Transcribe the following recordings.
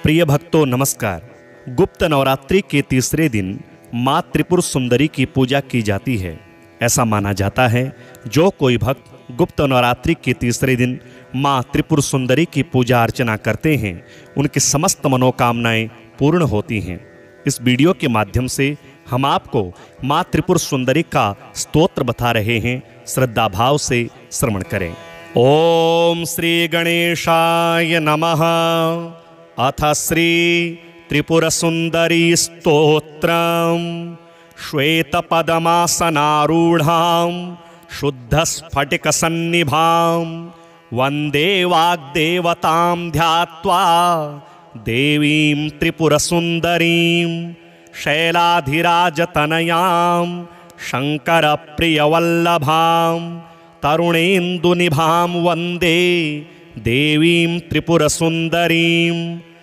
प्रिय भक्तों नमस्कार। गुप्त नवरात्रि के तीसरे दिन माँ त्रिपुर सुंदरी की पूजा की जाती है। ऐसा माना जाता है जो कोई भक्त गुप्त नवरात्रि के तीसरे दिन माँ त्रिपुर सुंदरी की पूजा अर्चना करते हैं उनकी समस्त मनोकामनाएं पूर्ण होती हैं। इस वीडियो के माध्यम से हम आपको माँ त्रिपुर सुंदरी का स्तोत्र बता रहे हैं। श्रद्धा भाव से श्रवण करें। ओम श्री गणेशाय नमः। अथ श्री त्रिपुर सुंदरी स्तोत्रम्। श्वेतपदमासनारूढ़ां शुद्धस्फटिकसन्निभां वन्दे वाग्देवतां ध्यात्वा देवीं त्रिपुरसुन्दरीं शैलाधिराजतनयां शङ्करप्रियवल्लभां तरुणेन्दुनिभां वन्दे देवीं त्रिपुरसुन्दरीं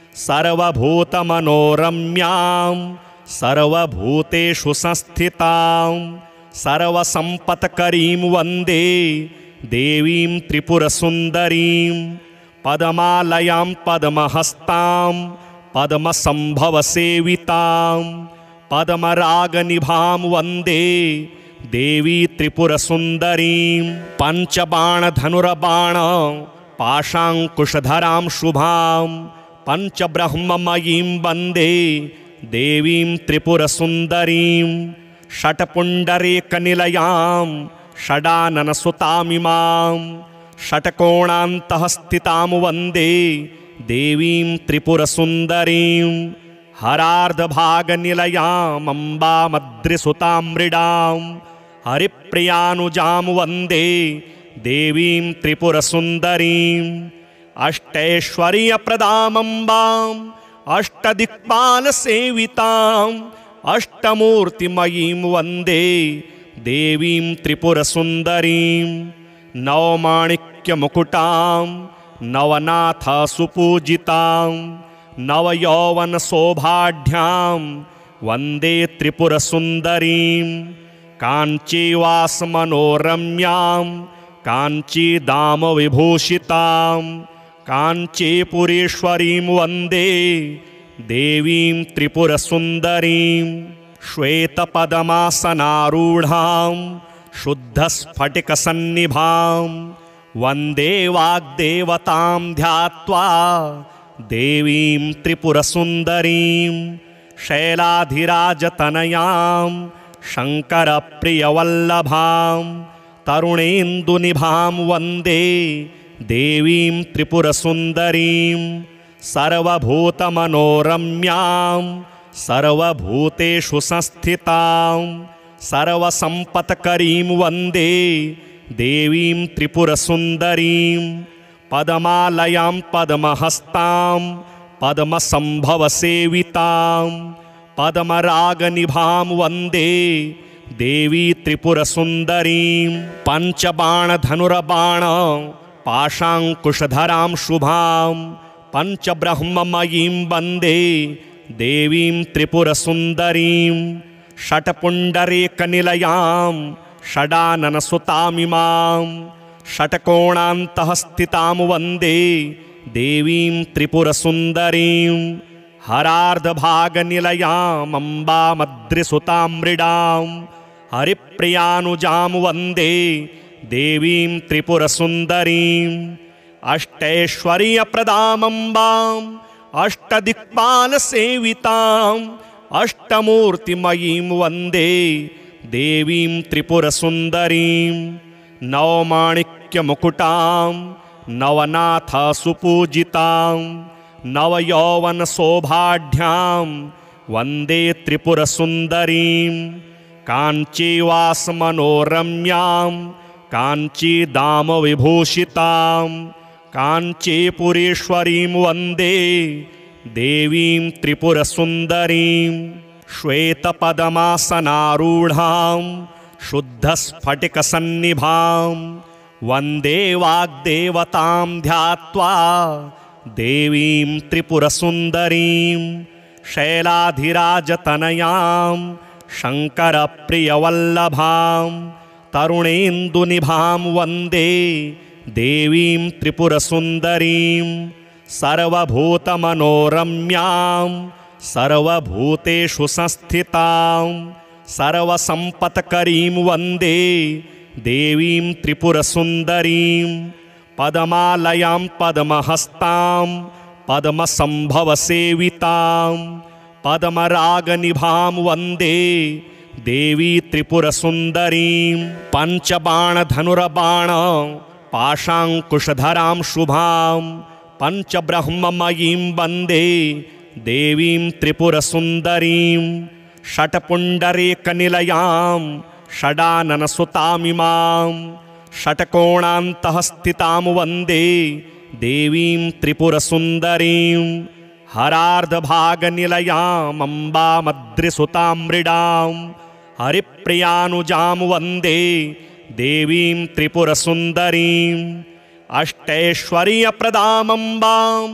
सर्वभूतमनोरम्यां सर्वभूतेषु संस्थितां सर्वसम्पत्करीं वन्दे देवीं त्रिपुरसुन्दरीं पद्मालयां पद्महस्तां पद्मसम्भवसेवितां पद्मरागनिभां वन्दे देवी त्रिपुरसुन्दरीं पञ्चबाणधनुर्बाण पाशाङ्कुशधरां शुभां पञ्चब्रह्ममयीं वन्दे देवीं त्रिपुरसुन्दरीं षट्पुण्डरीकनिलयां षडाननसुतामिमां षट्कोणान्तः स्थितां वन्दे देवीं त्रिपुरसुन्दरीं हरार्धभागनिलयामम्बामद्रिसुतां मृडां हरिप्रियानुजां वन्दे देवीं त्रिपुरसुन्दरीं अष्टैश्वर्यप्रदामम्बाम् अष्टदिक्पालसेविताम् अष्टमूर्तिमयीं वन्दे देवीं त्रिपुरसुन्दरीं नवमाणिक्यमुकुटां नवनाथसुपूजितां नवयौवनशोभाढ्यां वन्दे त्रिपुरसुन्दरीं काञ्चीवासमनोरम्यां काञ्चीदामविभूषितां काञ्चीपुरीश्वरीं वन्दे देवीं त्रिपुरसुन्दरीं श्वेतपदमासनारूढां शुद्धस्फटिकसन्निभां वन्दे वाग्देवतां ध्यात्वा देवीं त्रिपुरसुन्दरीं शैलाधिराजतनयां शङ्करप्रियवल्लभां तरुणेन्दुनिभां वन्दे देवीं त्रिपुरसुन्दरीं सर्वभूतमनोरम्यां सर्वभूतेषु संस्थितां सर्वसम्पत्करीं वन्दे देवीं त्रिपुरसुन्दरीं पद्मालयां पद्महस्तां पद्मसम्भवसेवितां पद्मरागनिभां वन्दे देवी त्रिपुरसुन्दरीं पञ्चबाणधनुर्बाण पाशाङ्कुशधरां शुभां पञ्चब्रह्ममयीं वन्दे देवीं त्रिपुरसुन्दरीं षट्पुण्डरीकनिलयां षडाननसुतामिमां षट्कोणान्तः स्थितां वन्दे देवीं त्रिपुरसुन्दरीं हरार्धभागनिलयामम्बामद्रिसुतां मृडां हरिप्रियानुजां वन्दे देवीं त्रिपुरसुन्दरीं अष्टैश्वर्यप्रदामम्बाम् अष्टदिक्पालसेविताम् अष्टमूर्तिमयीं वन्दे देवीं त्रिपुरसुन्दरीं नवमाणिक्यमुकुटां नवनाथसुपूजितां नवयौवनशोभाढ्यां वन्दे त्रिपुरसुन्दरीं काञ्चीवासमनोरम्यां काञ्चीदामविभूषितां काञ्चीपुरीश्वरीं वन्दे देवीं त्रिपुरसुन्दरीं श्वेतपदमासनारूढां शुद्धस्फटिकसन्निभां वन्दे वाग्देवतां ध्यात्वा देवीं त्रिपुरसुन्दरीं शैलाधिराजतनयां शङ्करप्रियवल्लभां तरुणेन्दुनिभां वन्दे देवीं त्रिपुरसुन्दरीं सर्वभूतमनोरम्यां सर्वभूतेषु संस्थितां सर्वसम्पत्करीं वन्दे देवीं त्रिपुरसुन्दरीं पद्मालयां पद्महस्तां पद्मसम्भवसेवितां पद्मरागनिभां वन्दे देवी त्रिपुरसुन्दरीं पञ्चबाणधनुर्बाण पाशाङ्कुशधरां शुभां पञ्चब्रह्ममयीं वन्दे देवीं त्रिपुरसुन्दरीं षट्पुण्डरीकनिलयां षडाननसुतामिमां षट्कोणान्तः स्थितां वन्दे देवीं त्रिपुरसुन्दरीं हरार्धभागनिलयामम्बामद्रिसुतां मृडां हरिप्रियानुजां वन्दे देवीं त्रिपुरसुन्दरीं अष्टैश्वर्यप्रदामम्बाम्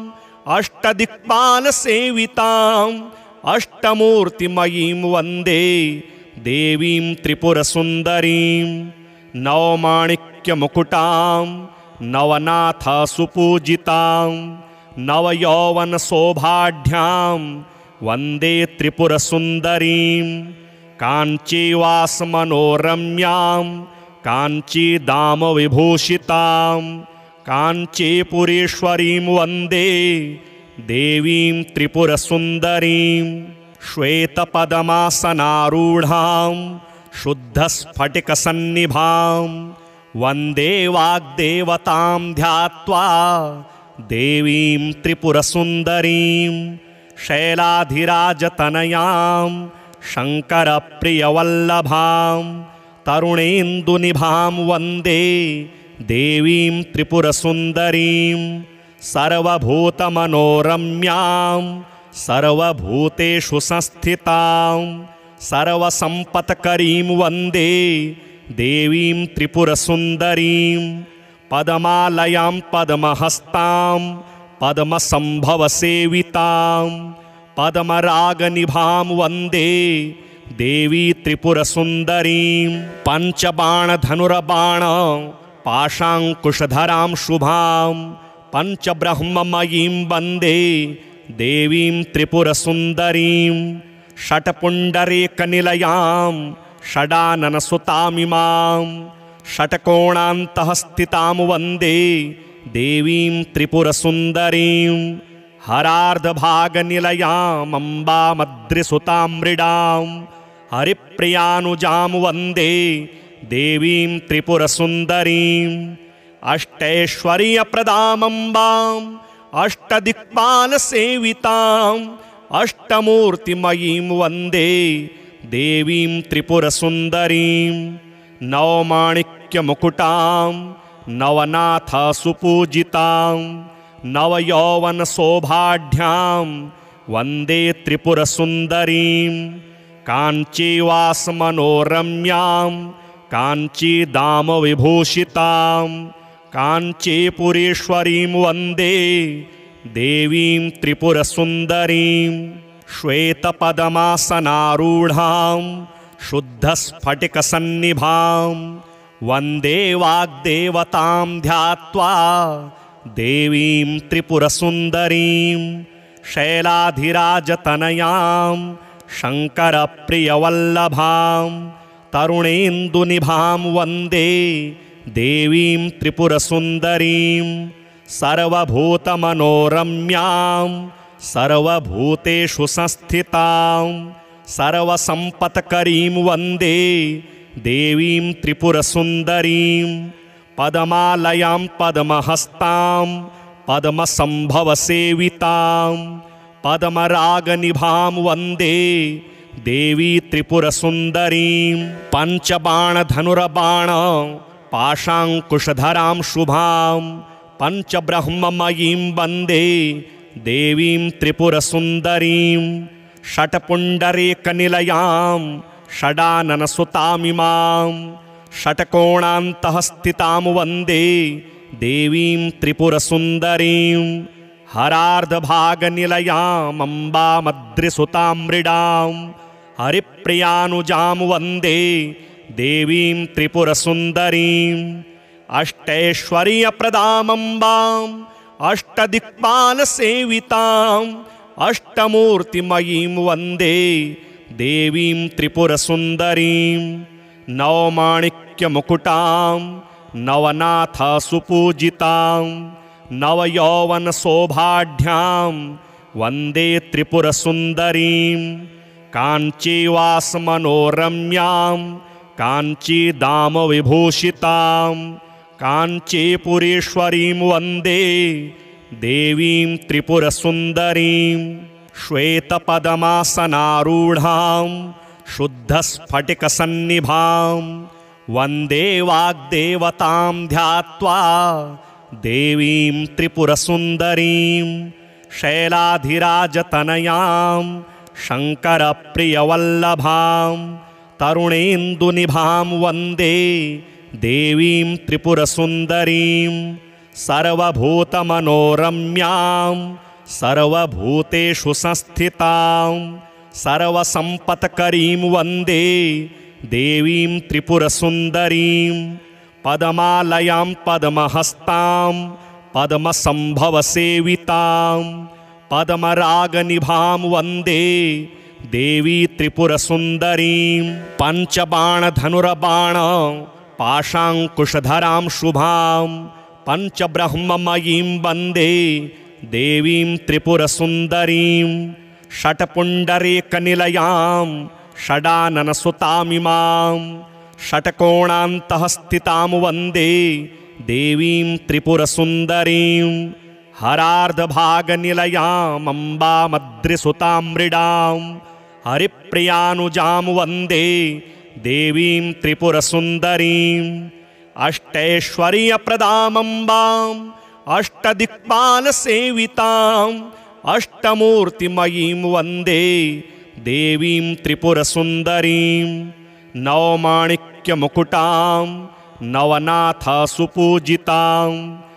अष्टदिक्पालसेविताम् अष्टमूर्तिमयीं वन्दे देवीं त्रिपुरसुन्दरीं नवमाणिक्यमुकुटां नवनाथसुपूजितां नवयौवनशोभाढ्यां वन्दे त्रिपुरसुन्दरीं काञ्चीवासमनोरम्यां काञ्चीदामविभूषितां काञ्चीपुरेश्वरीं वन्दे देवीं त्रिपुरसुन्दरीं श्वेतपद्मासनारूढां शुद्धस्फटिकसन्निभां वन्दे वाग्देवतां ध्यात्वा देवीं त्रिपुरसुन्दरीं शैलाधिराजतनयां शङ्करप्रियवल्लभां तरुणेन्दुनिभां वन्दे देवीं त्रिपुरसुन्दरीं सर्वभूतमनोरम्यां सर्वभूतेषु संस्थितां सर्वसम्पत्करीं वन्दे देवीं त्रिपुरसुन्दरीं पद्मालयां पद्महस्तां पद्मसम्भवसेवितां पद्मरागनिभां वन्दे देवी त्रिपुरसुन्दरीं पञ्चबाणधनुर्बाण पाशाङ्कुशधरां शुभां पञ्चब्रह्ममयीं वन्दे देवीं त्रिपुरसुन्दरीं षट्पुण्डरीकनिलयां षडाननसुतामिमां षट्कोणान्तः स्थितां वन्दे देवीं त्रिपुरसुन्दरीं हरार्धभागनिलयामम्बामद्रिसुतां मृडां हरिप्रियानुजां वन्दे देवीं त्रिपुरसुन्दरीं अष्टैश्वर्यप्रदामम्बाम् अष्टदिक्पालसेविताम् अष्टमूर्तिमयीं वन्दे देवीं त्रिपुरसुन्दरीं नवमाणिक्यमुकुटां नवनाथसुपूजितां नवयौवनशोभाढ्यां वन्दे त्रिपुरसुन्दरीं काञ्चीवासमनोरम्यां काञ्चीदामविभूषितां काञ्चीपुरेश्वरीं वन्दे देवीं त्रिपुरसुन्दरीं श्वेतपद्मासनारूढां शुद्धस्फटिकसन्निभां वन्दे वाग्देवतां ध्यात्वा देवीं त्रिपुरसुन्दरीं शैलाधिराजतनयां शङ्करप्रियवल्लभां तरुणेन्दुनिभां वन्दे देवीं त्रिपुरसुन्दरीं सर्वभूतमनोरम्यां सर्वभूतेषु संस्थितां सर्वसम्पत्करीं वन्दे देवीं त्रिपुरसुन्दरीं पद्मालयां पद्महस्तां पद्मसम्भवसेवितां पद्मरागनिभां वन्दे देवी त्रिपुरसुन्दरीं पञ्चबाणधनुर्बाण पाशाङ्कुशधरां शुभां पञ्चब्रह्ममयीं वन्दे देवीं त्रिपुरसुन्दरीं षट्पुण्डरीकनिलयां षडाननसुतामिमां षट्कोणान्तः स्थितां वन्दे देवीं त्रिपुरसुन्दरीं हरार्धभागनिलयामम्बामद्रिसुतां मृडां हरिप्रियानुजां वन्दे देवीं त्रिपुरसुन्दरीं अष्टैश्वर्यप्रदामम्बाम् अष्टदिक्पालसेविताम् अष्टमूर्तिमयीं वन्दे देवीं त्रिपुरसुन्दरीं नवमाणिक्यमुकुटां नवनाथसुपूजितां नवयौवनशोभाढ्यां वन्दे त्रिपुरसुन्दरीं काञ्चीवासमनोरम्यां काञ्चीदामविभूषितां काञ्चीपुरेश्वरीं वन्दे देवीं त्रिपुरसुन्दरीं श्वेतपद्मासनारूढां शुद्धस्फटिकसन्निभां वन्दे वाग्देवतां ध्यात्वा देवीं त्रिपुरसुन्दरीं शैलाधिराजतनयां शङ्करप्रियवल्लभां तरुणेन्दुनिभां वन्दे देवीं त्रिपुरसुन्दरीं सर्वभूतमनोरम्यां सर्वभूतेषु संस्थितां सर्वसम्पत्करीं वन्दे देवीं त्रिपुरसुन्दरीं पद्मालयां पद्महस्तां पद्मसम्भवसेवितां पद्मरागनिभां वन्दे देवी त्रिपुरसुन्दरीं पञ्चबाणधनुर्बाण पाशाङ्कुशधरां शुभां पञ्चब्रह्ममयीं वन्दे देवीं त्रिपुरसुन्दरीं षट्पुण्डरीकनिलयां षडाननसुतामिमां षट्कोणान्तः स्थितां वन्दे देवीं त्रिपुरसुन्दरीं हरार्धभागनिलयामम्बामद्रिसुतां मृडां हरिप्रियानुजां वन्दे देवीं त्रिपुरसुन्दरीं अष्टैश्वर्यप्रदामम्बाम् अष्टदिक्पालसेविताम् अष्टमूर्तिमयीं वन्दे देवीं त्रिपुरसुन्दरीं नवमाणिक्यमुकुटां नवनाथसुपूजितां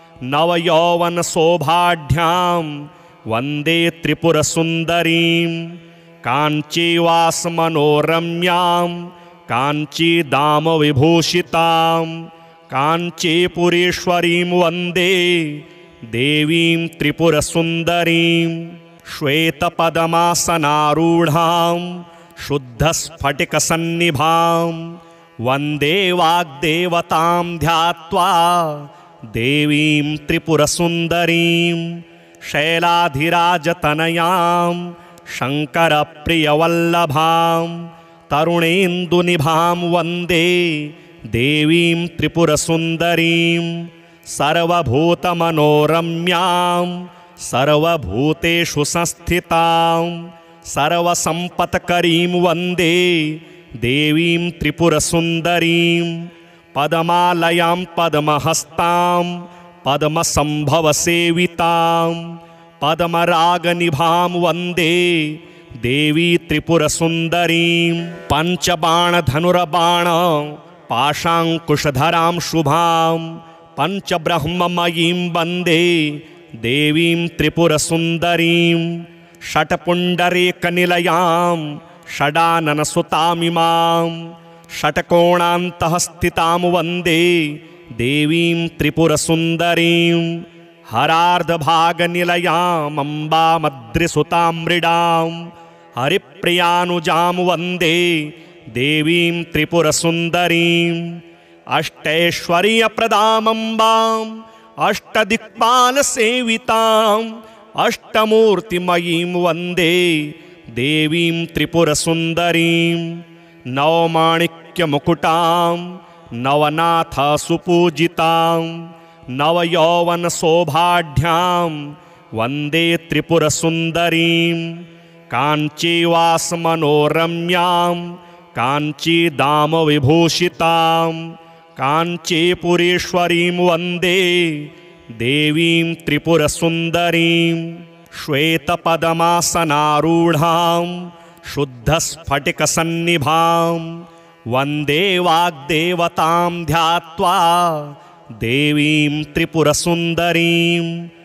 नवयौवनशोभाढ्यां वन्दे त्रिपुरसुन्दरीं काञ्चीवासमनोरम्यां काञ्चीदामविभूषितां काञ्चीपुरेश्वरीं वन्दे देवीं त्रिपुरसुन्दरीं श्वेतपद्मासनारूढां शुद्धस्फटिकसन्निभां वन्दे वाग्देवतां ध्यात्वा देवीं त्रिपुरसुन्दरीं शैलाधिराजतनयां शङ्करप्रियवल्लभां तरुणेन्दुनिभां वन्दे देवीं त्रिपुरसुन्दरीं सर्वभूतमनोरम्यां सर्वभूतेषु संस्थितां सर्वसम्पत्करीं वन्दे देवीं त्रिपुरसुन्दरीं पद्मालयां पद्महस्तां पद्मसम्भवसेवितां पद्मरागनिभां वन्दे देवी त्रिपुरसुन्दरीं पञ्चबाणधनुर्बाण पाशाङ्कुशधरां शुभां पञ्चब्रह्ममयीं वन्दे देवीं त्रिपुरसुन्दरीं षट्पुण्डरीकनिलयां षडाननसुतामिमां षट्कोणान्तः स्थितां वन्दे देवीं त्रिपुरसुन्दरीं हरार्धभागनिलयामम्बामद्रिसुतां मृडां हरिप्रियानुजां वन्दे देवीं त्रिपुरसुन्दरीं अष्टैश्वर्यप्रदामम्बाम् अष्टदिक्पालसेविताम् अष्टमूर्तिमयीं वन्दे देवीं त्रिपुरसुन्दरीं नवमाणिक्यमुकुटां नवनाथसुपूजितां नवयौवनशोभाढ्यां वन्दे त्रिपुरसुन्दरीं काञ्चीवासमनोरम्यां काञ्चीदामविभूषितां काञ्चीपुरेश्वरीं वन्दे देवीं त्रिपुरसुन्दरीं श्वेतपद्मासनारूढां शुद्धस्फटिकसन्निभां वन्दे वाग्देवतां ध्यात्वा देवीं त्रिपुरसुन्दरीं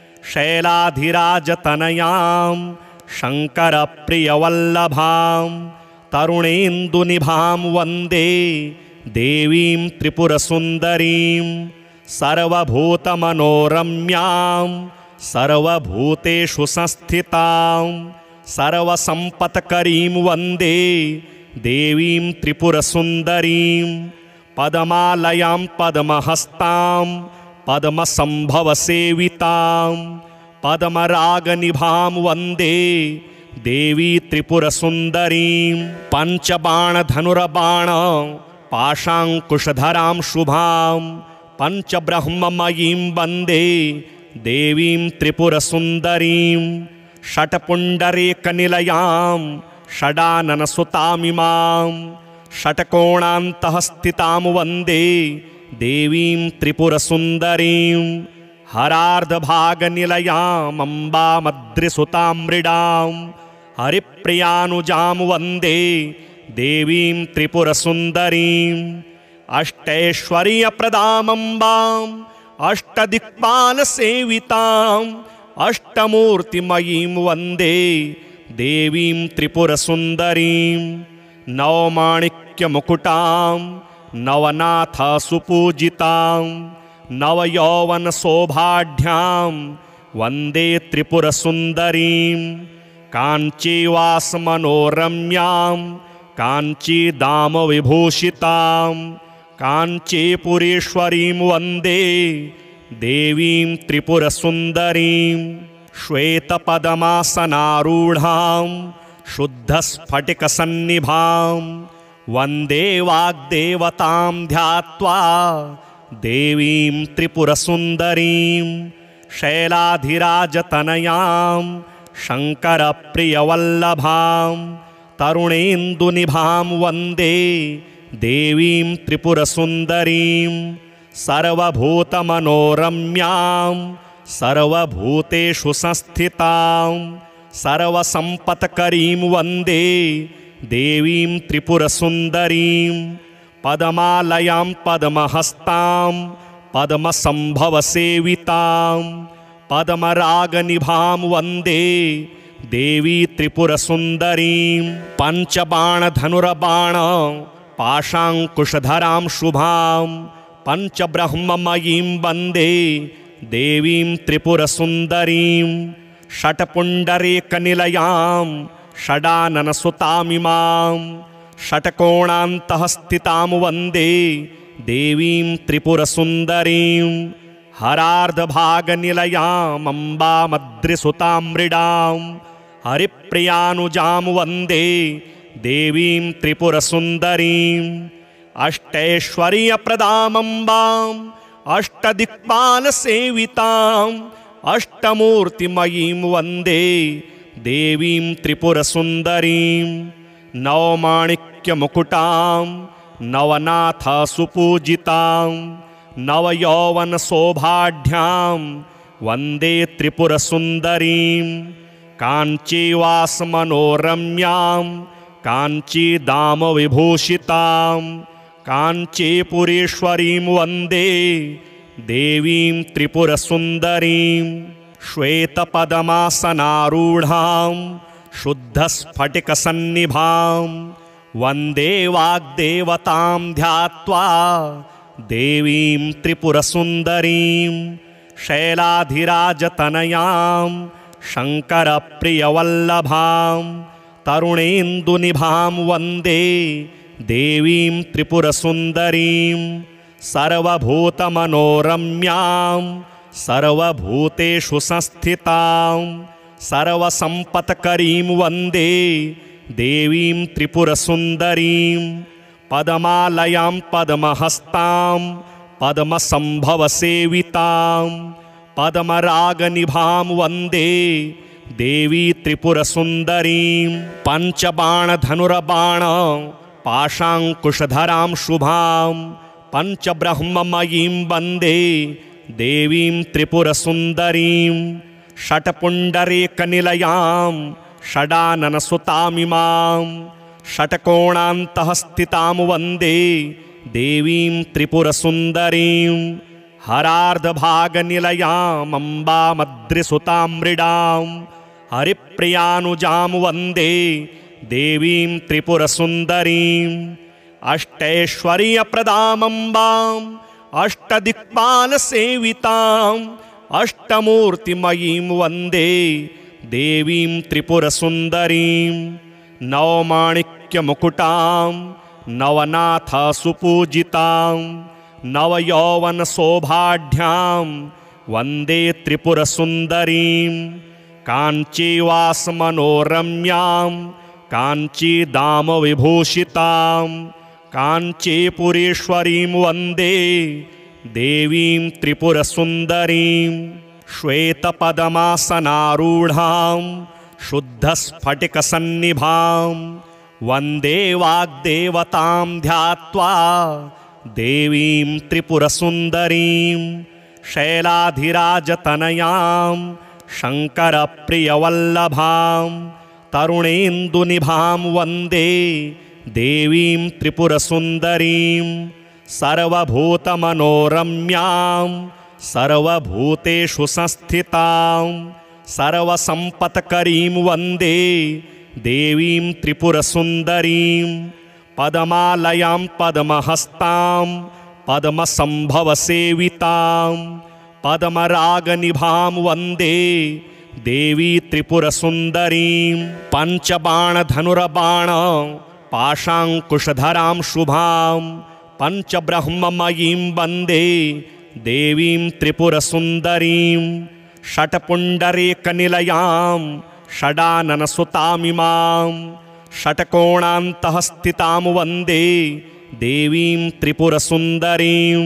शैलाधिराजतनयां शङ्करप्रियवल्लभां तरुणेन्दुनिभां वन्दे देवीं त्रिपुरसुन्दरीं सर्वभूतमनोरम्यां सर्वभूतेषु संस्थितां सर्वसम्पत्करीं वन्दे देवीं त्रिपुरसुन्दरीं पद्मालयां पद्महस्तां पद्मसम्भवसेवितां पद्मरागनिभां वन्दे देवी त्रिपुरसुन्दरीं पञ्चबाणधनुर्बाण पाशाङ्कुशधरां शुभां पञ्चब्रह्ममयीं वन्दे देवीं त्रिपुरसुन्दरीं षट्पुण्डरीकनिलयां षडाननसुतामिमां षट्कोणान्तः स्थितां वन्दे देवीं त्रिपुरसुन्दरीं हरार्धभागनिलयामम्बामद्रिसुतां मृडां हरिप्रियानुजां वन्दे देवीं त्रिपुरसुन्दरीं अष्टैश्वर्यप्रदामम्बाम् अष्टदिक्पालसेविताम् अष्टमूर्तिमयीं वन्दे देवीं त्रिपुरसुन्दरीं नवमाणिक्यमुकुटां नवनाथसुपूजितां नवयौवनशोभाढ्यां वन्दे त्रिपुरसुन्दरीं काञ्चीवासमनोरम्यां काञ्चीदामविभूषितां काञ्चीपुरेश्वरीं वन्दे देवीं त्रिपुरसुन्दरीं श्वेतपद्मासनारूढां शुद्धस्फटिकसन्निभां वन्दे वाग्देवतां ध्यात्वा देवीं त्रिपुरसुन्दरीं शैलाधिराजतनयां शङ्करप्रियवल्लभां तरुणेन्दुनिभां वन्दे देवीं त्रिपुरसुन्दरीं सर्वभूतमनोरम्यां सर्वभूतेषु संस्थितां सर्वसम्पत्करीं वन्दे देवीं त्रिपुरसुन्दरीं पद्मालयां पद्महस्तां पद्मसम्भवसेवितां पद्मरागनिभां वन्दे देवी त्रिपुरसुन्दरीं पञ्चबाणधनुर्बाण पाशाङ्कुशधरां शुभां पञ्चब्रह्ममयीं वन्दे देवीं त्रिपुरसुन्दरीं षट्पुण्डरीकनिलयां षडाननसुतामिमां षट्कोणान्तः स्थितां वन्दे देवीं त्रिपुरसुन्दरीं हरार्धभागनिलयामम्बामद्रिसुतां मृडां हरिप्रियानुजां वन्दे देवीं त्रिपुरसुन्दरीं अष्टैश्वर्यप्रदामम्बाम् अष्टदिक्पालसेविताम् अष्टमूर्तिमयीं वन्दे देवीं त्रिपुरसुन्दरीं नवमाणिक्यमुकुटां नवनाथसुपूजितां नवयौवनशोभाढ्यां वन्दे त्रिपुरसुन्दरीं काञ्चीवासमनोरम्यां काञ्चीदामविभूषितां काञ्चीपुरेश्वरीं वन्दे देवीं त्रिपुरसुन्दरीं श्वेतपद्मासनारूढां शुद्धस्फटिकसन्निभां वन्दे वाग्देवतां ध्यात्वा देवीं त्रिपुरसुन्दरीं शैलाधिराजतनयां शङ्करप्रियवल्लभां तरुणेन्दुनिभां वन्दे देवीं त्रिपुरसुन्दरीं सर्वभूतमनोरम्यां सर्वभूतेषु संस्थितां सर्वसम्पत्करीं वन्दे देवीं त्रिपुरसुन्दरीं पद्मालयां पद्महस्तां पद्मसम्भवसेवितां पद्मरागनिभां वन्दे देवी त्रिपुरसुन्दरीं पञ्चबाणधनुर्बाण पाशाङ्कुशधरां शुभां पञ्चब्रह्ममयीं वन्दे देवीं त्रिपुरसुन्दरीं षट्पुण्डरीकनिलयां षडाननसुतामिमां षट्कोणान्तः स्थितां वन्दे देवीं त्रिपुरसुन्दरीं हरार्धभागनिलयामम्बामद्रिसुतां मृडां हरिप्रियानुजां वन्दे देवीं त्रिपुरसुन्दरीं अष्टैश्वर्यप्रदामम्बाम् अष्टदिक्पालसेविताम् अष्टमूर्तिमयीं वन्दे देवीं त्रिपुरसुन्दरीं नवमाणिक्यमुकुटां नवनाथसुपूजितां नवयौवनशोभाढ्यां वन्दे त्रिपुरसुन्दरीं काञ्चीवासमनोरम्यां काञ्चीधामविभूषितां काञ्चीपुरेश्वरीं वन्दे देवीं त्रिपुरसुन्दरीं श्वेतपद्मासनारूढां शुद्धस्फटिकसन्निभां वन्दे वाग्देवतां ध्यात्वा देवीं त्रिपुरसुन्दरीं शैलाधिराजतनयां शङ्करप्रियवल्लभां तरुणेन्दुनिभां वन्दे देवीं त्रिपुरसुन्दरीं सर्वभूतमनोरम्यां सर्वभूतेषु संस्थितां सर्वसम्पत्करीं वन्दे देवीं त्रिपुरसुन्दरीं पद्मालयां पद्महस्तां पद्मसम्भवसेवितां पद्मरागनिभां वन्दे देवी त्रिपुरसुन्दरीं पञ्चबाणधनुर्बाण पाशाङ्कुशधरां शुभां पञ्चब्रह्ममयीं वन्दे देवीं त्रिपुरसुन्दरीं षट्पुण्डरीकनिलयां षडाननसुतामिमां षट्कोणान्तः स्थितां वन्दे देवीं त्रिपुरसुन्दरीं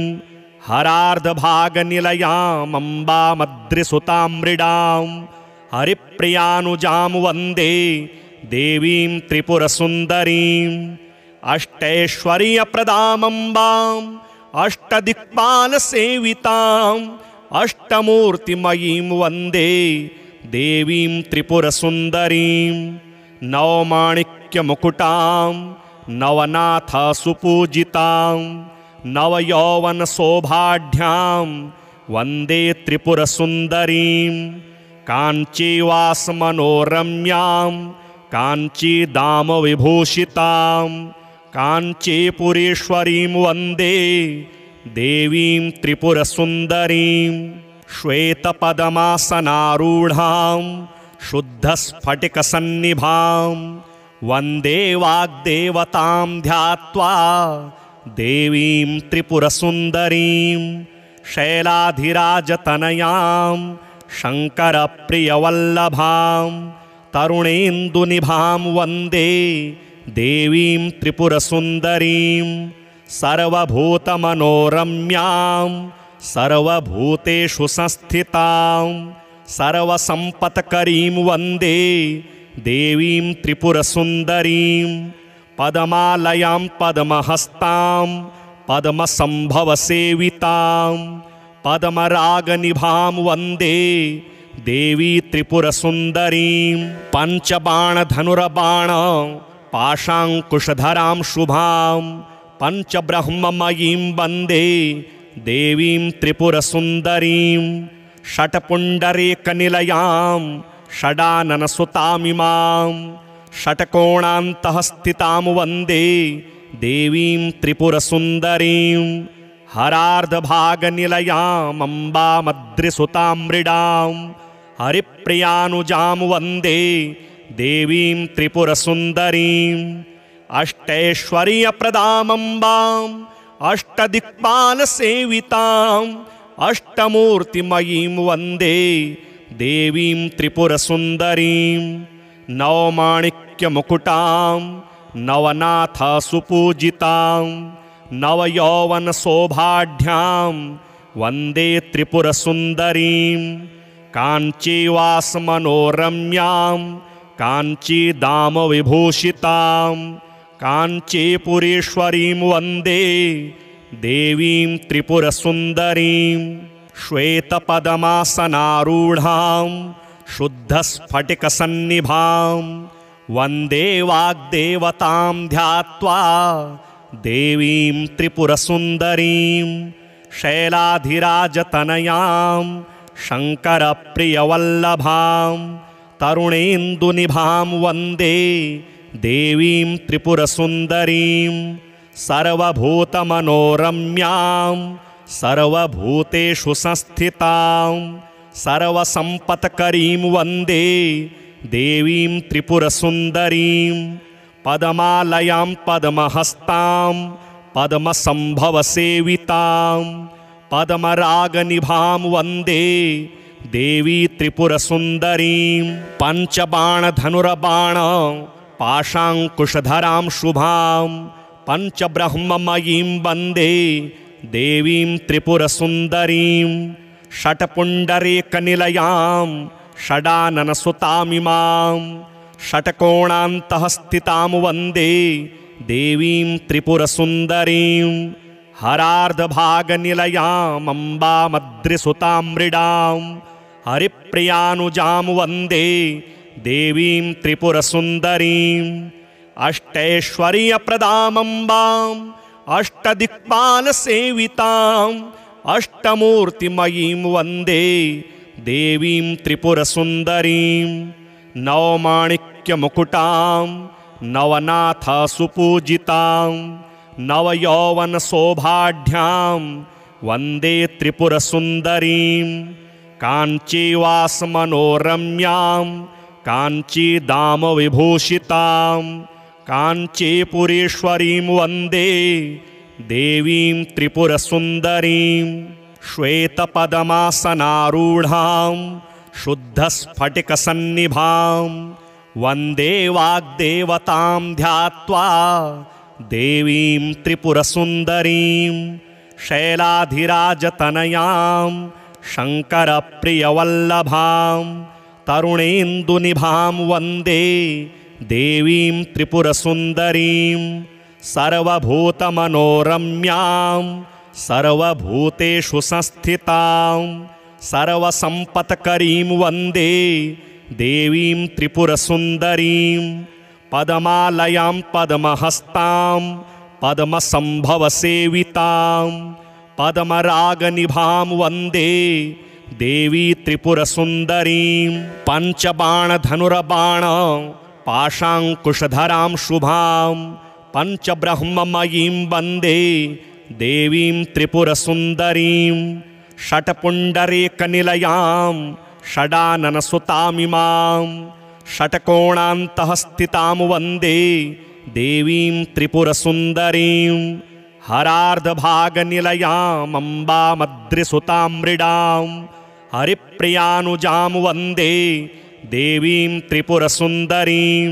हरार्धभागनिलयामम्बामद्रिसुतां मृडां हरिप्रियानुजां वन्दे देवीं त्रिपुरसुन्दरीं अष्टैश्वर्यप्रदामम्बाम् अष्टदिक्पालसेविताम् अष्टमूर्तिमयीं वन्दे देवीं त्रिपुरसुन्दरीं नवमाणिक्यमुकुटां नवनाथसुपूजितां नवयौवनशोभाढ्यां वन्दे त्रिपुरसुन्दरीं काञ्चीवासमनोरम्यां काञ्चीधामविभूषितां काञ्चीपुरेश्वरीं वन्दे देवीं त्रिपुरसुन्दरीं श्वेतपद्मासनारूढां शुद्धस्फटिकसन्निभां वन्दे वाग्देवतां ध्यात्वा देवीं त्रिपुरसुन्दरीं शैलाधिराजतनयां शङ्करप्रियवल्लभां तरुणेन्दुनिभां वन्दे देवीं त्रिपुरसुन्दरीं सर्वभूतमनोरम्यां सर्वभूतेषु संस्थितां सर्वसम्पत्करीं वन्दे देवीं त्रिपुरसुन्दरीं पद्मालयां पद्महस्तां पद्मसम्भवसेवितां पद्मरागनिभां वन्दे देवी त्रिपुरसुन्दरीं पञ्चबाणधनुर्बाण पाशाङ्कुशधरां शुभां पञ्चब्रह्ममयीं वन्दे देवीं त्रिपुरसुन्दरीं षट्पुण्डरीकनिलयां षडाननसुतामिमां षट्कोणान्तः स्थितां वन्दे देवीं त्रिपुरसुन्दरीं हरार्धभागनिलयामम्बामद्रिसुतां मृडां हरिप्रियानुजां वन्दे देवीं त्रिपुरसुन्दरीं अष्टैश्वर्यप्रदामम्बाम् अष्टदिक्पालसेविताम् अष्टमूर्तिमयीं वन्दे देवीं त्रिपुरसुन्दरीं नवमाणिक्यमुकुटां नवनाथसुपूजितां नवयौवनशोभाढ्यां वन्दे त्रिपुरसुन्दरीं काञ्चीवासमनोरम्यां काञ्चीधामविभूषितां काञ्चीपुरेश्वरीं वन्दे देवीं त्रिपुरसुन्दरीं श्वेतपद्मासनारूढां शुद्धस्फटिकसन्निभां वन्दे वाग्देवतां ध्यात्वा देवीं त्रिपुरसुन्दरीं शैलाधिराजतनयां शङ्करप्रियवल्लभां तरुणेन्दुनिभां वन्दे देवीं त्रिपुरसुन्दरीं सर्वभूतमनोरम्यां सर्वभूतेषु संस्थितां सर्वसम्पत्करीं वन्दे देवीं त्रिपुरसुन्दरीं पद्मालयां पद्महस्तां पद्मसम्भवसेवितां पद्मरागनिभां वन्दे देवी त्रिपुरसुन्दरीं पञ्चबाणधनुर्बाण पाशाङ्कुशधरां शुभां पञ्चब्रह्ममयीं वन्दे देवीं त्रिपुरसुन्दरीं षट्पुण्डरीकनिलयां षडाननसुतामिमां षट्कोणान्तः स्थितां वन्दे देवीं त्रिपुरसुन्दरीं हरार्धभागनिलयामम्बामद्रिसुतां मृडां हरिप्रियानुजां वन्दे देवीं त्रिपुरसुन्दरीं अष्टैश्वर्यप्रदामम्बाम् अष्टदिक्पालसेविताम् अष्टमूर्तिमयीं वन्दे देवीं त्रिपुरसुन्दरीं नवमाणिक्यमुकुटां नवनाथसुपूजितां नवयौवनशोभाढ्यां वन्दे त्रिपुरसुन्दरीं काञ्चीवासमनोरम्यां काञ्चीदामविभूषितां काञ्चीपुरीश्वरीं वन्दे देवीं त्रिपुरसुन्दरीं श्वेतपद्मासनारूढां शुद्धस्फटिकसन्निभां वन्दे वाग्देवतां ध्यात्वा देवीं त्रिपुरसुन्दरीं शैलाधिराजतनयां शङ्करप्रियवल्लभां तरुणेन्दुनिभां वन्दे देवीं त्रिपुरसुन्दरीं सर्वभूतमनोरम्यां सर्वभूतेषु संस्थितां सर्वसम्पत्करीं वन्दे देवीं त्रिपुरसुन्दरीं पद्मालयां पद्महस्तां पद्मसम्भवसेवितां पद्मरागनिभां वन्दे देवी त्रिपुरसुन्दरीं पञ्चबाणधनुर्बाण पाशाङ्कुशधरां शुभां पञ्चब्रह्ममयीं वन्दे देवीं त्रिपुरसुन्दरीं षट्पुण्डरीकनिलयां षडाननसुतामिमां षट्कोणान्तः स्थितां वन्दे देवीं त्रिपुरसुन्दरीं हरार्धभागनिलयामम्बामद्रिसुतां मृडां हरिप्रियानुजां वन्दे देवीं त्रिपुरसुन्दरीं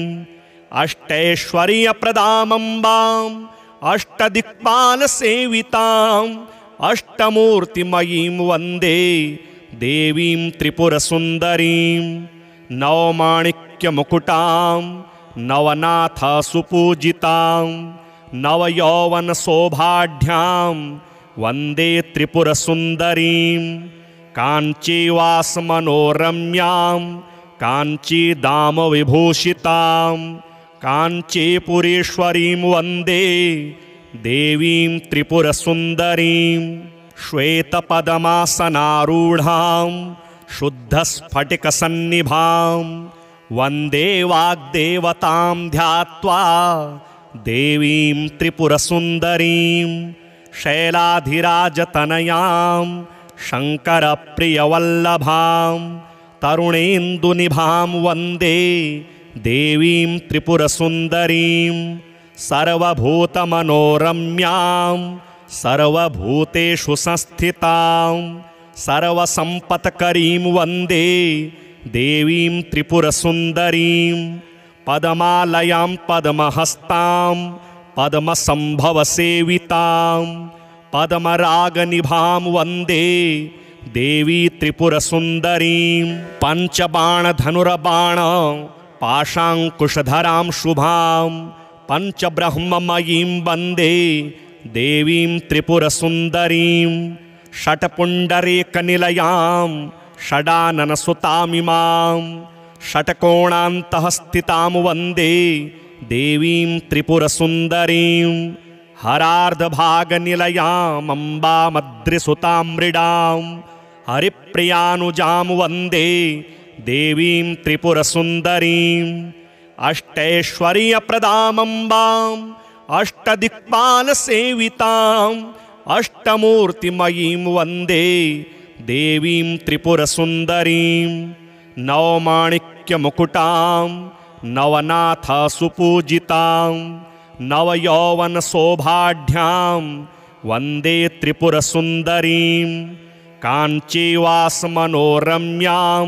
अष्टैश्वर्यप्रदामम्बाम् अष्टदिक्पालसेविताम् अष्टमूर्तिमयीं वन्दे देवीं त्रिपुरसुन्दरीं नवमाणिक्यमुकुटां नवनाथसुपूजितां नवयौवनशोभाढ्यां वन्दे त्रिपुरसुन्दरीं काञ्चीवासमनोरम्यां काञ्चीदामविभूषितां काञ्चीपुरीश्वरीं वन्दे देवीं त्रिपुरसुन्दरीं श्वेतपद्मासनारूढां शुद्धस्फटिकसन्निभां वन्दे वाग्देवतां ध्यात्वा देवीं त्रिपुरसुन्दरीं शैलाधिराजतनयां शङ्करप्रियवल्लभां तरुणेन्दुनिभां वन्दे देवीं त्रिपुरसुन्दरीं सर्वभूतमनोरम्यां सर्वभूतेषु संस्थितां सर्वसम्पत्करीं वन्दे देवीं त्रिपुरसुन्दरीं पद्मालयां पद्महस्तां पद्मसम्भवसेवितां पद्मरागनिभां वन्दे देवी त्रिपुरसुन्दरीं पञ्चबाणधनुर्बाण पाशाङ्कुशधरां शुभां पञ्चब्रह्ममयीं वन्दे देवीं त्रिपुरसुन्दरीं षट्पुण्डरीकनिलयां षडाननसुतामिमां षट्कोणान्तः स्थितां वन्दे देवीं त्रिपुरसुन्दरीं हरार्धभागनिलयामम्बामद्रिसुतां मृडां हरिप्रियानुजां वन्दे देवीं त्रिपुरसुन्दरीं अष्टैश्वर्यप्रदामम्बाम् अष्टदिक्पालसेविताम् अष्टमूर्तिमयीं वन्दे देवीं त्रिपुरसुन्दरीं नवमाणिक्यमुकुटां नवनाथसुपूजितां नवयौवनशोभाढ्यां वन्दे त्रिपुरसुन्दरीं काञ्चीवासमनोरम्यां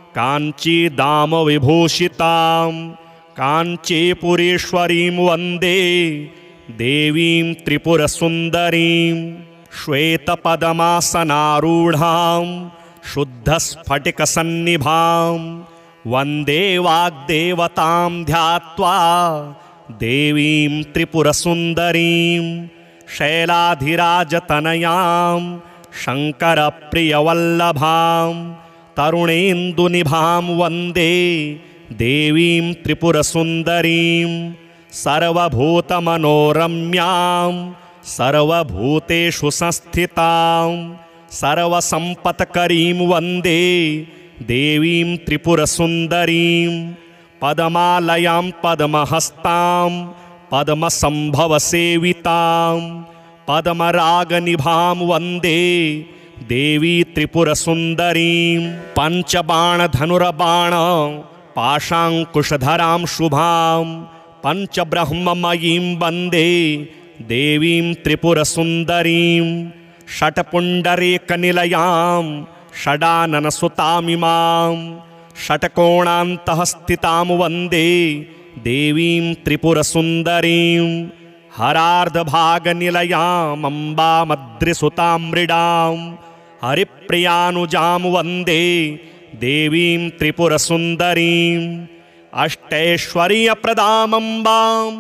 काञ्चीदामविभूषितां काञ्चीपुरेश्वरीं वन्दे देवीं त्रिपुरसुन्दरीं श्वेतपद्मासनारूढां शुद्धस्फटिकसन्निभां वन्दे वाग्देवतां ध्यात्वा देवीं त्रिपुरसुन्दरीं शैलाधिराजतनयां शङ्करप्रियवल्लभां तरुणेन्दुनिभां वन्दे देवीं त्रिपुरसुन्दरीं सर्वभूतमनोरम्यां सर्वभूतेषु संस्थितां सर्वसम्पत्करीं वन्दे देवीं त्रिपुरसुन्दरीं पद्मालयां पद्महस्तां पद्मसम्भवसेवितां पद्मरागनिभां वन्दे देवी त्रिपुरसुन्दरीं पञ्चबाणधनुर्बाण पाशाङ्कुशधरां शुभां पञ्चब्रह्ममयीं वन्दे देवीं त्रिपुरसुन्दरीं षट्पुण्डरीकनिलयां षडाननसुतामिमां षट्कोणान्तः स्थितां वन्दे देवीं त्रिपुरसुन्दरीं हरार्धभागनिलयामम्बामद्रिसुतां मृडां हरिप्रियानुजां वन्दे देवीं त्रिपुरसुन्दरीं अष्टैश्वर्यप्रदामम्बाम्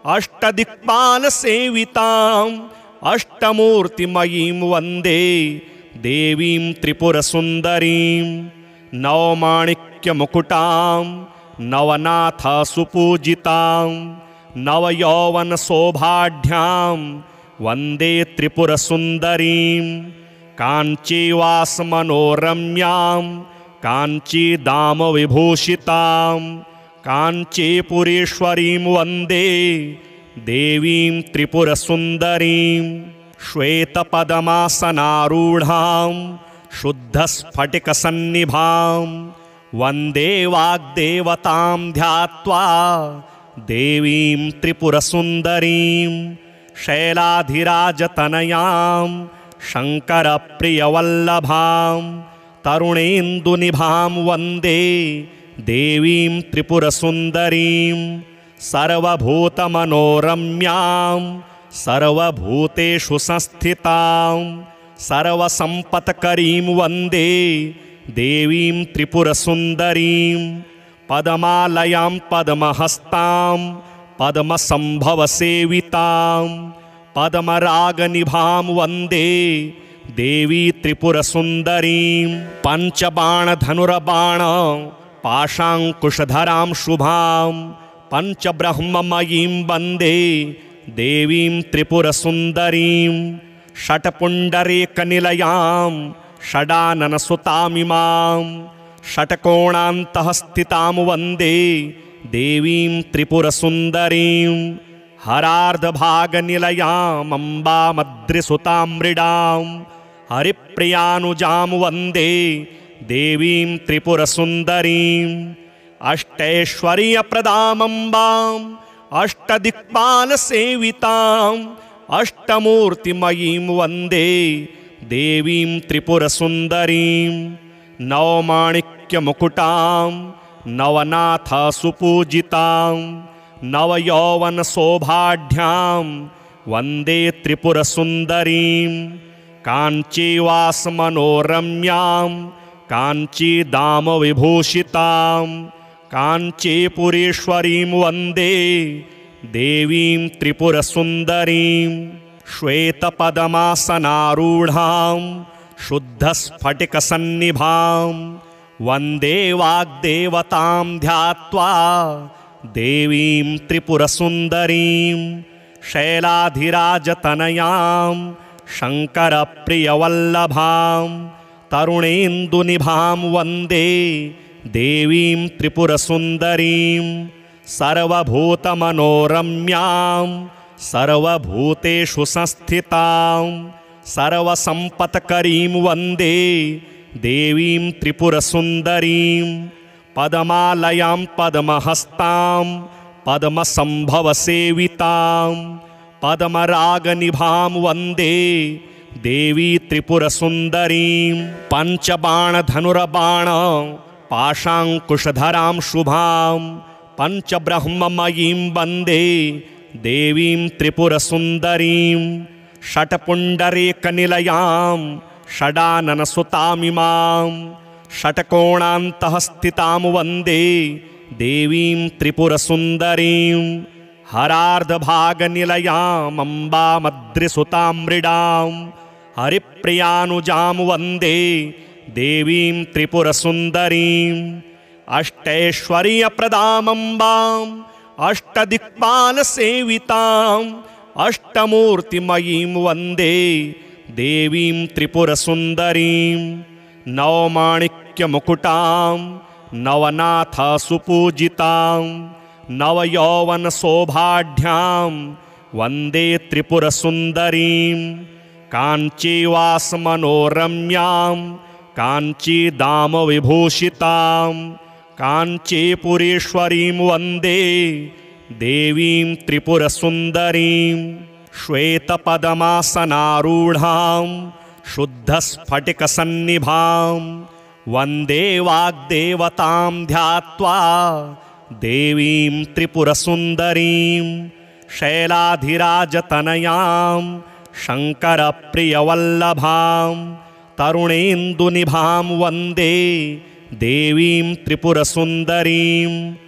अष्टदिक्पालसेविताम् अष्टमूर्तिमयीं वन्दे देवीं त्रिपुरसुन्दरीं नवमाणिक्यमुकुटां नवनाथसुपूजितां नवयौवनशोभाढ्यां वन्दे त्रिपुरसुन्दरीं काञ्चीवासमनोरम्यां काञ्चीदामविभूषितां काञ्चीपुरेश्वरीं वन्दे देवीं त्रिपुरसुन्दरीं श्वेतपद्मासनारूढां शुद्धस्फटिकसन्निभां वन्दे वाग्देवतां ध्यात्वा देवीं त्रिपुरसुन्दरीं शैलाधिराजतनयां शङ्करप्रियवल्लभां तरुणेन्दुनिभां वन्दे देवीं त्रिपुरसुन्दरीं सर्वभूतमनोरम्यां सर्वभूतेषु संस्थितां सर्वसम्पत्करीं वन्दे देवीं त्रिपुरसुन्दरीं पद्मालयां पद्महस्तां पद्मसम्भवसेवितां पद्मरागनिभां वन्दे देवी त्रिपुरसुन्दरीं पञ्चबाणधनुर्बाण पाशाङ्कुशधरां शुभां पञ्चब्रह्ममयीं वन्दे देवीं त्रिपुरसुन्दरीं षट्पुण्डरीकनिलयां षडाननसुतामिमां षट्कोणान्तः स्थितां वन्दे देवीं त्रिपुरसुन्दरीं हरार्धभागनिलयामम्बामद्रिसुतां मृडां हरिप्रियानुजां वन्दे देवीं त्रिपुरसुन्दरीं अष्टैश्वर्यप्रदामम्बाम् अष्टदिक्पालसेविताम् अष्टमूर्तिमयीं वन्दे देवीं त्रिपुरसुन्दरीं नवमाणिक्यमुकुटां नवनाथसुपूजितां नवयौवनशोभाढ्यां वन्दे त्रिपुरसुन्दरीं काञ्चीवासमनोरम्यां काञ्चीदामविभूषितां काञ्चीपुरेश्वरीं वन्दे देवीं त्रिपुरसुन्दरीं श्वेतपद्मासनारूढां शुद्धस्फटिकसन्निभां वन्दे वाग्देवतां ध्यात्वा देवीं त्रिपुरसुन्दरीं शैलाधिराजतनयां शङ्करप्रियवल्लभां तरुणेन्दुनिभां वन्दे देवीं त्रिपुरसुन्दरीं सर्वभूतमनोरम्यां सर्वभूतेषु संस्थितां सर्वसम्पत्करीं वन्दे देवीं त्रिपुरसुन्दरीं पद्मालयां पद्महस्तां पद्मसम्भवसेवितां पद्मरागनिभां वन्दे देवी त्रिपुरसुन्दरीं पञ्चबाणधनुर्बाण पाशाङ्कुशधरां शुभां पञ्चब्रह्ममयीं वन्दे देवीं त्रिपुरसुन्दरीं षट्पुण्डरीकनिलयां षडाननसुतामिमां षट्कोणान्तः स्थितां वन्दे देवीं त्रिपुरसुन्दरीं हरार्धभागनिलयामम्बामद्रिसुतां मृडां हरिप्रियानुजां वन्दे देवीं त्रिपुरसुन्दरीं अष्टैश्वर्यप्रदामम्बाम् अष्टदिक्पालसेविताम् अष्टमूर्तिमयीं वन्दे देवीं त्रिपुरसुन्दरीं नवमाणिक्यमुकुटां नवनाथसुपूजितां नवयौवनशोभाढ्यां वन्दे त्रिपुरसुन्दरीं काञ्चीवासमनोरम्यां काञ्चीदामविभूषितां काञ्चीपुरेश्वरीं वन्दे देवीं त्रिपुरसुन्दरीं श्वेतपद्मासनारूढां शुद्धस्फटिकसन्निभां वन्दे वाग्देवतां ध्यात्वा देवीं त्रिपुरसुन्दरीं शैलाधिराजतनयां शङ्करप्रियवल्लभां तरुणेन्दुनिभां वन्दे देवीं त्रिपुरसुन्दरीं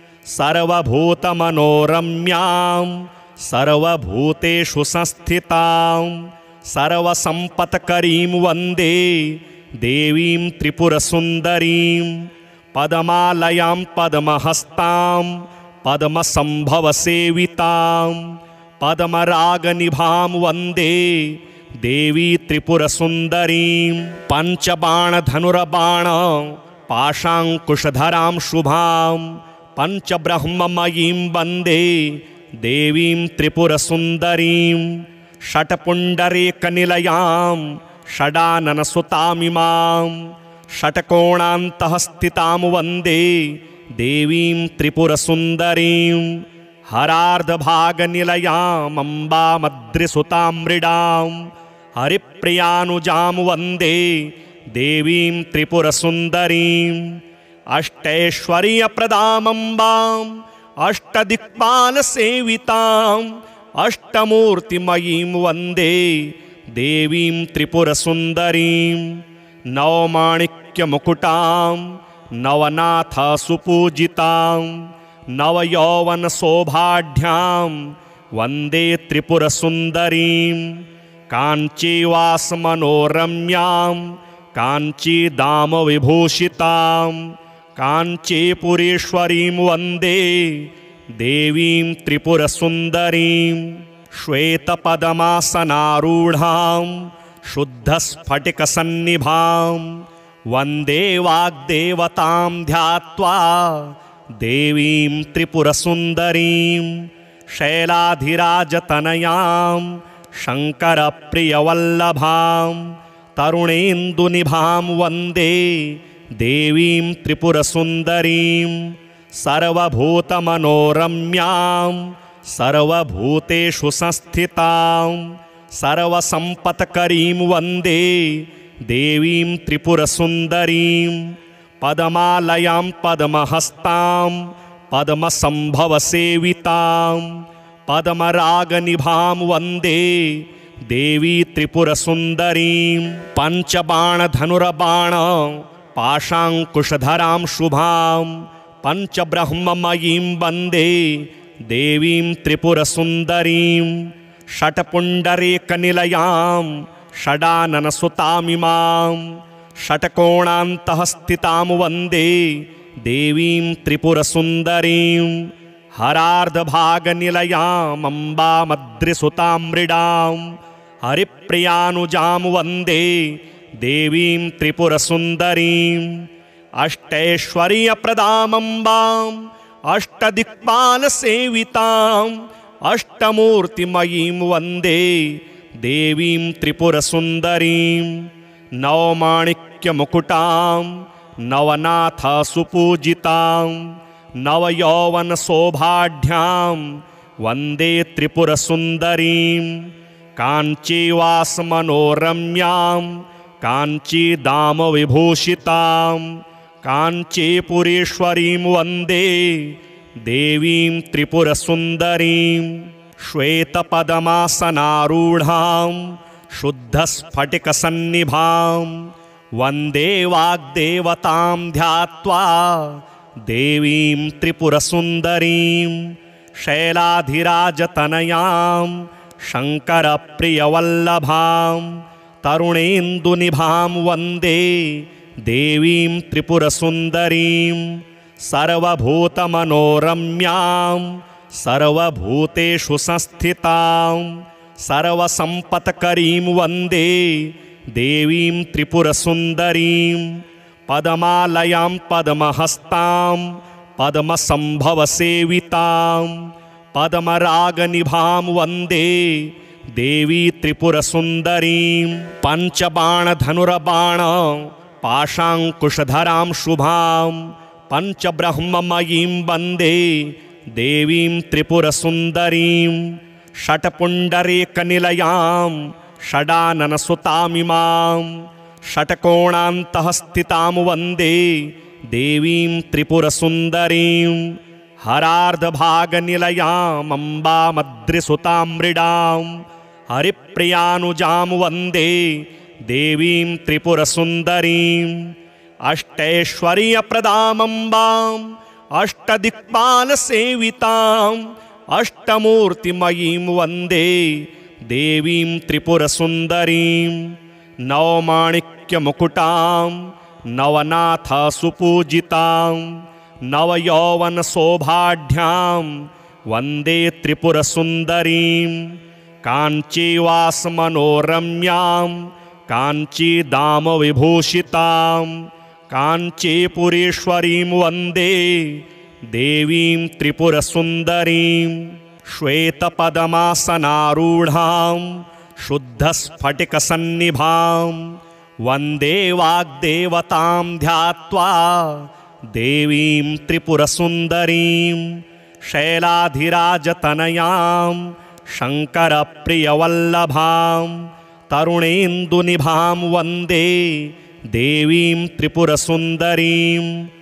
सर्वभूतमनोरम्यां सर्वभूतेषु संस्थितां सर्वसम्पत्करीं वन्दे देवीं त्रिपुरसुन्दरीं पद्मालयां पद्महस्तां पद्मसम्भवसेवितां पद्मरागनिभां वन्दे देवी त्रिपुरसुन्दरीं पञ्चबाणधनुर्बाण पाशाङ्कुशधरां शुभां पञ्चब्रह्ममयीं वन्दे देवीं त्रिपुरसुन्दरीं षट्पुण्डरीकनिलयां षडाननसुतामिमां षट्कोणान्तः स्थितां वन्दे देवीं त्रिपुरसुन्दरीं हरार्धभागनिलयामम्बामद्रिसुतां मृडां हरिप्रियानुजां वन्दे देवीं त्रिपुरसुन्दरीं अष्टैश्वर्यप्रदामम्बाम् अष्टदिक्पालसेविताम् अष्टमूर्तिमयीं वन्दे देवीं त्रिपुरसुन्दरीं नवमाणिक्यमुकुटां नवनाथसुपूजितां नवयौवनशोभाढ्यां वन्दे त्रिपुरसुन्दरीं काञ्चीवासमनोरम्यां काञ्चीदामविभूषितां काञ्चीपुरेश्वरीं वन्दे देवीं त्रिपुरसुन्दरीं श्वेतपद्मासनारूढां शुद्धस्फटिकसन्निभां वन्दे वाग्देवतां ध्यात्वा देवीं त्रिपुरसुन्दरीं शैलाधिराजतनयां शङ्करप्रियवल्लभां तरुणेन्दुनिभां वन्दे देवीं त्रिपुरसुन्दरीं सर्वभूतमनोरम्यां सर्वभूतेषु संस्थितां सर्वसम्पत्करीं वन्दे देवीं त्रिपुरसुन्दरीं पद्मालयां पद्महस्तां पद्मसम्भवसेवितां पद्मरागनिभां वन्दे देवी त्रिपुरसुन्दरीं पञ्चबाणधनुर्बाण पाशाङ्कुशधरां शुभां पञ्चब्रह्ममयीं वन्दे देवीं त्रिपुरसुन्दरीं षट्पुण्डरीकनिलयां षडाननसुतामिमां षट्कोणान्तः स्थितां वन्दे देवीं त्रिपुरसुन्दरीं हरार्धभागनिलयामम्बामद्रिसुतां मृडां हरिप्रियानुजां वन्दे देवीं त्रिपुरसुन्दरीं अष्टैश्वर्यप्रदामम्बाम् अष्टदिक्पालसेविताम् अष्टमूर्तिमयीं वन्दे देवीं त्रिपुरसुन्दरीं नवमाणिक्यमुकुटां नवनाथसुपूजितां नवयौवनशोभाढ्यां वन्दे त्रिपुरसुन्दरीं काञ्चीवासमनोरम्यां काञ्चीदामविभूषितां काञ्चीपुरीश्वरीं वन्दे देवीं त्रिपुरसुन्दरीं श्वेतपद्मासनारूढां शुद्धस्फटिकसन्निभां वन्दे वाग्देवतां ध्यात्वा देवीं त्रिपुरसुन्दरीं शैलाधिराजतनयां शङ्करप्रियवल्लभां तरुणेन्दुनिभां वन्दे देवीं त्रिपुरसुन्दरीं सर्वभूतमनोरम्यां सर्वभूतेषु संस्थितां सर्वसम्पत्करीं वन्दे देवीं त्रिपुरसुन्दरीं पद्मालयां पद्महस्तां पद्मसम्भवसेवितां पद्मरागनिभां वन्दे देवी त्रिपुरसुन्दरीं पञ्चबाणधनुर्बाण पाशाङ्कुशधरां शुभां पञ्चब्रह्ममयीं वन्दे देवीं त्रिपुरसुन्दरीं षट्पुण्डरीकनिलयां षडाननसुतामिमां षट्कोणान्तः स्थितां वन्दे देवीं त्रिपुरसुन्दरीं हरार्धभागनिलयामम्बामद्रिसुतां मृडां हरिप्रियानुजां वन्दे देवीं त्रिपुरसुन्दरीं अष्टैश्वर्यप्रदामम्बाम् अष्टदिक्पालसेविताम् अष्टमूर्तिमयीं वन्दे देवीं त्रिपुरसुन्दरीं नवमाणिक्यमुकुटां नवनाथसुपूजितां नवयौवनशोभाढ्यां वन्दे त्रिपुरसुन्दरीं काञ्चीवासमनोरम्यां काञ्चीदामविभूषितां काञ्चीपुरीश्वरीं वन्दे देवीं त्रिपुरसुन्दरीं श्वेतपद्मासनारूढां शुद्धस्फटिकसन्निभां वन्दे वाग्देवतां ध्यात्वा देवीं त्रिपुरसुन्दरीं शैलाधिराजतनयां शङ्करप्रियवल्लभां तरुणेन्दुनिभां वन्दे देवीं त्रिपुरसुन्दरीं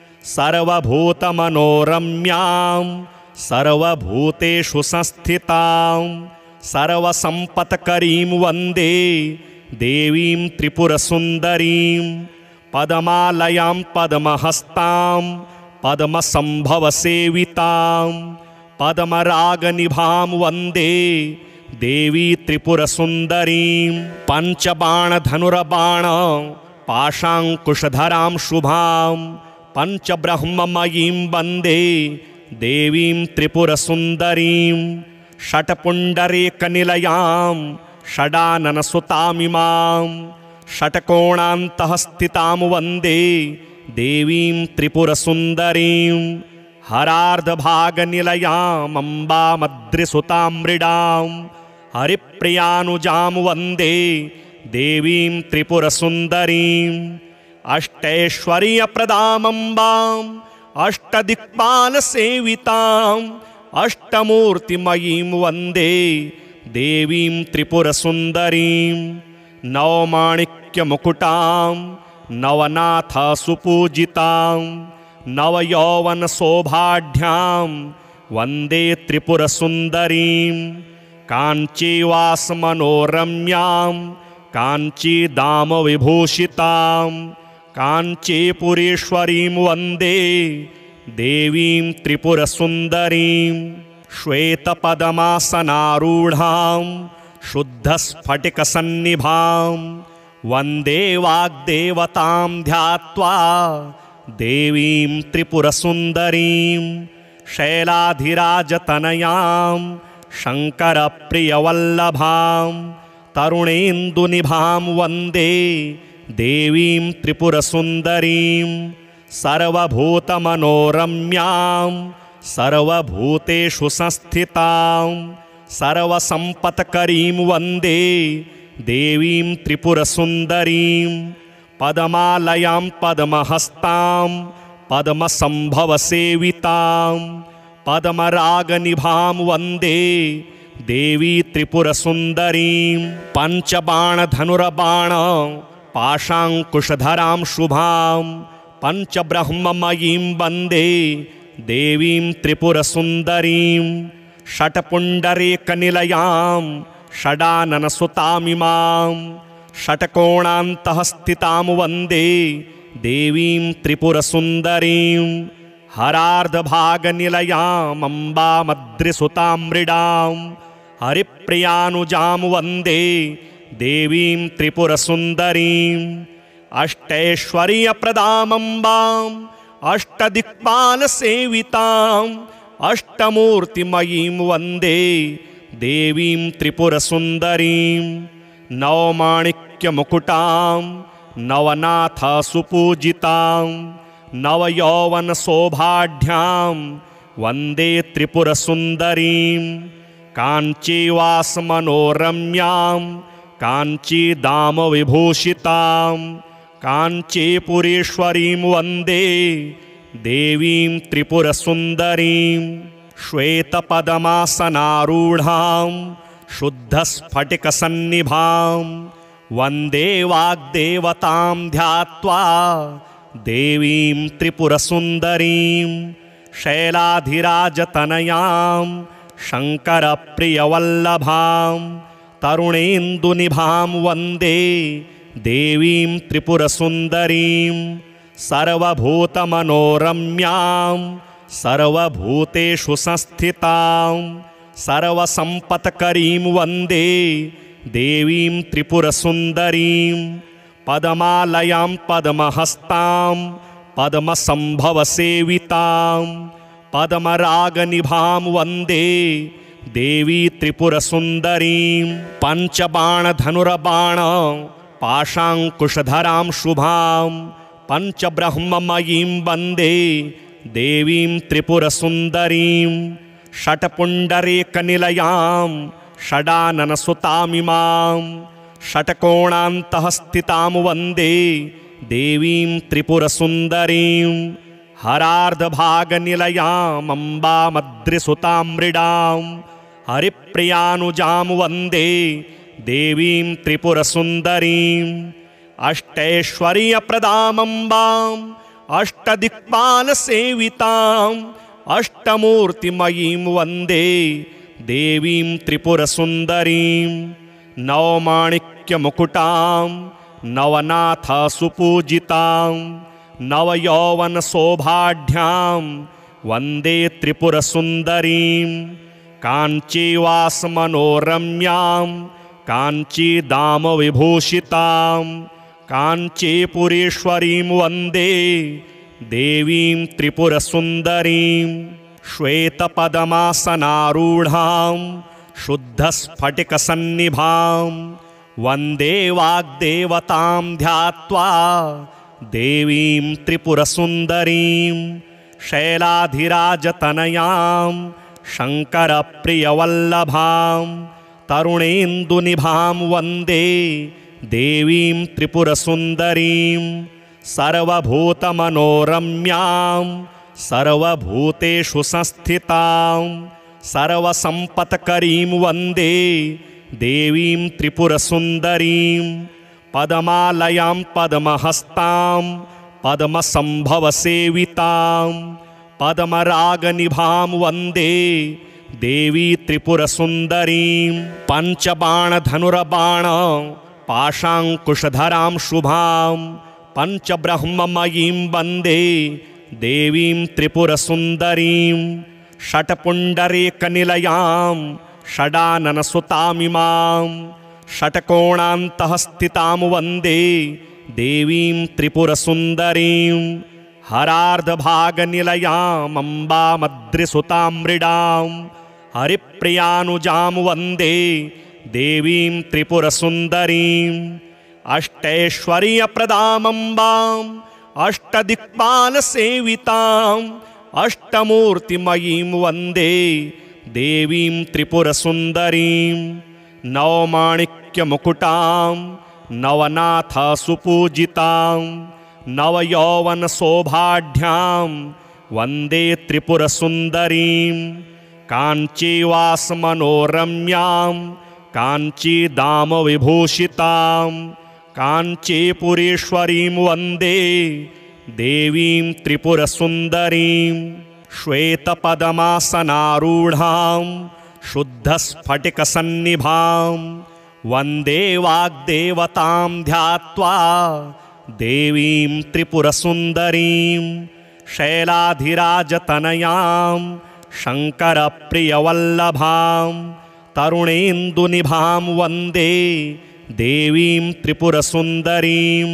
सर्वभूतमनोरम्यां सर्वभूतेषु संस्थितां सर्वसम्पत्करीं वन्दे देवीं त्रिपुरसुन्दरीं पद्मालयां पद्महस्तां पद्मसम्भवसेवितां पद्मरागनिभां वन्दे देवी त्रिपुरसुन्दरीं पञ्चबाणधनुर्बाण पाशाङ्कुशधरां शुभां पञ्चब्रह्ममयीं वन्दे देवीं त्रिपुरसुन्दरीं षट्पुण्डरीकनिलयां षडाननसुतामिमां षट्कोणान्तः स्थितां वन्दे देवीं त्रिपुरसुन्दरीं हरार्धभागनिलयामम्बामद्रिसुतां मृडां हरिप्रियानुजां वन्दे देवीं त्रिपुरसुन्दरीं अष्टैश्वर्यप्रदामम्बाम् अष्टदिक्पालसेविताम् अष्टमूर्तिमयीं वन्दे देवीं त्रिपुरसुन्दरीं नवमाणिक्यमुकुटां नवनाथसुपूजितां नवयौवनशोभाढ्यां वन्दे त्रिपुरसुन्दरीं काञ्चीवासमनोरम्यां काञ्चीदामविभूषितां काञ्चीपुरीश्वरीं वन्दे देवीं त्रिपुरसुन्दरीं श्वेतपद्मासनारूढां शुद्धस्फटिकसन्निभां वन्दे वाग्देवतां ध्यात्वा देवीं त्रिपुरसुन्दरीं शैलाधिराजतनयां शङ्करप्रियवल्लभां तरुणेन्दुनिभां वन्दे देवीं त्रिपुरसुन्दरीं सर्वभूतमनोरम्यां सर्वभूतेषु संस्थितां सर्वसम्पत्करीं वन्दे देवीं त्रिपुरसुन्दरीं पद्मालयां पद्महस्तां पद्मसम्भवसेवितां पद्मरागनिभां वन्दे देवी त्रिपुरसुन्दरीं पञ्चबाणधनुर्बाण पाशाङ्कुशधरां शुभां पञ्चब्रह्ममयीं वन्दे देवीं त्रिपुरसुन्दरीं षट्पुण्डरीकनिलयां षडाननसुतामिमां षट्कोणान्तः स्थितां वन्दे देवीं त्रिपुरसुन्दरीं हरार्धभागनिलयामम्बामद्रिसुतां मृडां हरिप्रियानुजां वन्दे देवीं त्रिपुरसुन्दरीं अष्टैश्वर्यप्रदामम्बाम् अष्टदिक्पालसेविताम् अष्टमूर्तिमयीं वन्दे देवीं त्रिपुरसुन्दरीं नवमाणिक्यमुकुटां नवनाथसुपूजितां नवयौवनशोभाढ्यां वन्दे त्रिपुरसुन्दरीं काञ्चीवासमनोरम्यां काञ्चीदामविभूषितां काञ्चीपुरीश्वरीं वन्दे देवीं त्रिपुरसुन्दरीं श्वेतपद्मासनारूढां शुद्धस्फटिकसन्निभां वन्दे वाग्देवतां ध्यात्वा देवीं त्रिपुरसुन्दरीं शैलाधिराजतनयां शङ्करप्रियवल्लभां तरुणेन्दुनिभां वन्दे देवीं त्रिपुरसुन्दरीं सर्वभूतमनोरम्यां सर्वभूतेषु संस्थितां सर्वसम्पत्करीं वन्दे देवीं त्रिपुरसुन्दरीं पद्मालयां पद्महस्तां पद्मसम्भवसेवितां पद्मरागनिभां वन्दे देवी त्रिपुरसुन्दरीं पञ्चबाणधनुर्बाण पाशाङ्कुशधरां शुभां पञ्चब्रह्ममयीं वन्दे देवीं त्रिपुरसुन्दरीं षट्पुण्डरीकनिलयां षडाननसुतामिमां षट्कोणान्तः स्थितां वन्दे देवीं त्रिपुरसुन्दरीं हरार्धभागनिलयामम्बामद्रिसुतां मृडां हरिप्रियानुजां वन्दे देवीं त्रिपुरसुन्दरीं अष्टैश्वर्यप्रदामम्बाम् अष्टदिक्पालसेविताम् अष्टमूर्तिमयीं वन्दे देवीं त्रिपुरसुन्दरीं नवमाणिक्यमुकुटां नवनाथसुपूजितां नवयौवनशोभाढ्यां वन्दे त्रिपुरसुन्दरीं काञ्चीवासमनोरम्यां काञ्चीदामविभूषितां काञ्चीपुरीश्वरीं वन्दे देवीं त्रिपुरसुन्दरीं श्वेतपद्मासनारूढां शुद्धस्फटिकसन्निभां वन्दे वाग्देवतां ध्यात्वा देवीं त्रिपुरसुन्दरीं शैलाधिराजतनयां शङ्करप्रियवल्लभां तरुणेन्दुनिभां वन्दे देवीं त्रिपुरसुन्दरीं सर्वभूतमनोरम्यां सर्वभूतेषु संस्थितां सर्वसम्पत्करीं वन्दे देवीं त्रिपुरसुन्दरीं पद्मालयां पद्महस्तां पद्मसम्भवसेवितां पद्मरागनिभां वन्दे देवी त्रिपुरसुन्दरीं पञ्चबाणधनुर्बाण पाशाङ्कुशधरां शुभां पञ्चब्रह्ममयीं वन्दे देवीं त्रिपुरसुन्दरीं षट्पुण्डरीकनिलयां षडाननसुतामिमां षट्कोणान्तः स्थितां वन्दे देवीं त्रिपुरसुन्दरीं हरार्धभागनिलयामम्बामद्रिसुतां मृडां हरिप्रियानुजां वन्दे देवीं त्रिपुरसुन्दरीं अष्टैश्वर्यप्रदामम्बाम् अष्टदिक्पालसेविताम् अष्टमूर्तिमयीं वन्दे देवीं त्रिपुरसुन्दरीं नवमाणिक्यमुकुटां नवनाथसुपूजितां नवयौवनशोभाढ्यां वन्दे त्रिपुरसुन्दरीं काञ्चीवासमनोरम्यां काञ्चीदामविभूषितां काञ्चीपुरेश्वरीं वन्दे देवीं त्रिपुरसुन्दरीं श्वेतपद्मासनारूढां शुद्धस्फटिकसन्निभां वन्दे वाग्देवतां ध्यात्वा देवीं त्रिपुरसुन्दरीं शैलाधिराजतनयां शङ्करप्रियवल्लभां तरुणेन्दुनिभां वन्दे देवीं त्रिपुरसुन्दरीं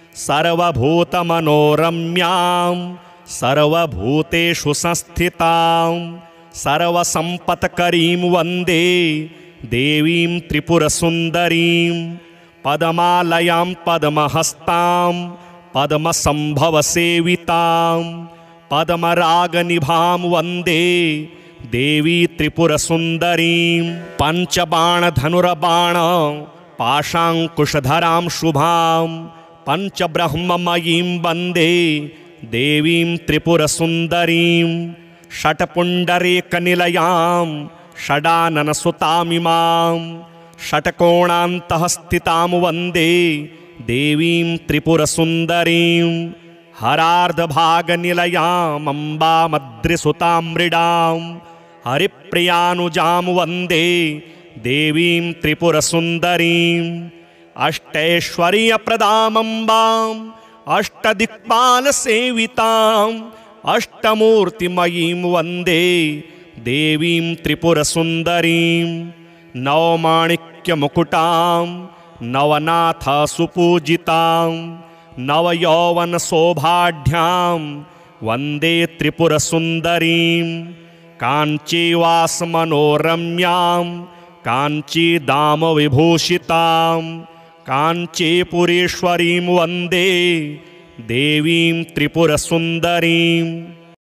सर्वभूतमनोरम्यां सर्वभूतेषु संस्थितां सर्वसम्पत्करीं वन्दे देवीं त्रिपुरसुन्दरीं पद्मालयां पद्महस्तां पद्मसम्भवसेवितां पद्मरागनिभां वन्दे देवी त्रिपुरसुन्दरीं पञ्चबाणधनुर्बाण पाशाङ्कुशधरां शुभां पञ्चब्रह्ममयीं वन्दे देवीं त्रिपुरसुन्दरीं षट्पुण्डरीकनिलयां षडाननसुतामिमां षट्कोणान्तः स्थितां वन्दे देवीं त्रिपुरसुन्दरीं हरार्धभागनिलयामम्बामद्रिसुतां मृडां हरिप्रियानुजां वन्दे देवीं त्रिपुरसुन्दरीं अष्टैश्वर्यप्रदामम्बाम् अष्टदिक्पालसेविताम् अष्टमूर्तिमयीं वन्दे देवीं त्रिपुरसुन्दरीं नवमाणिक्यमुकुटां नवनाथसुपूजितां नवयौवनशोभाढ्यां वन्दे त्रिपुरसुन्दरीं काञ्चीवासमनोरम्यां काञ्चीदामविभूषितां काञ्चीपुरेश्वरीं वन्दे देवीं त्रिपुरसुन्दरीं